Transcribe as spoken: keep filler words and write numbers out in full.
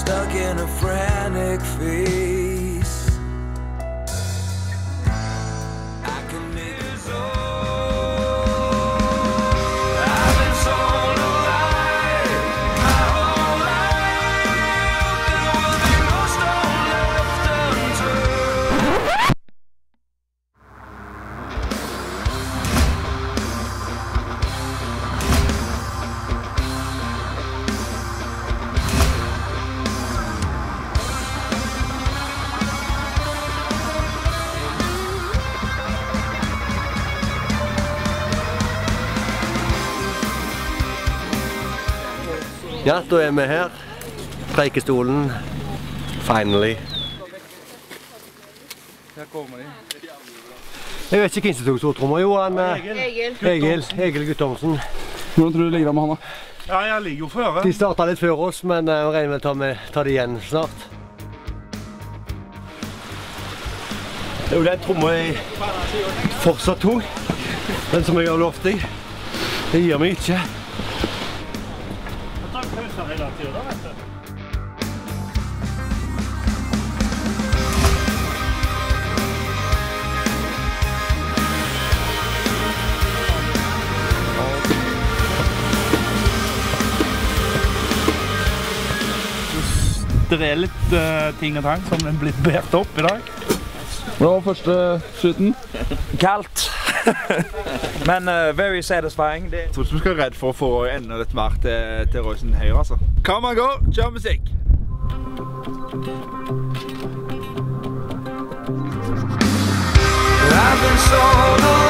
stuck in a frantic phase. I can make it so. I've been sold a lie my whole life. There will be no stone left unturned. Ja, da er vi her. Preikestolen. Finally. Her kommer de. Jeg vet ikke hvem som tok stortrommer, jo. Han, Egil. Egil. Egil Guttormsen. Hvordan tror du det ligger an med han da? Ja, jeg ligger jo før. De startet litt før oss, men jeg regner med å ta, med, ta det igjen snart. Det er jo den trommen jeg fortsatt tung. Den som jeg har lovt deg. Det gir meg ikke. Det er litt uh, ting og tang som er blitt bært opp i dag. Hvordan var første skuten? Kaldt, men uh, very satisfying. Det... Jeg tror ikke vi skal være redd for å få enda litt mer til, til Røysen høyre, altså. Kom og gå, kjør musikk! I've been sold a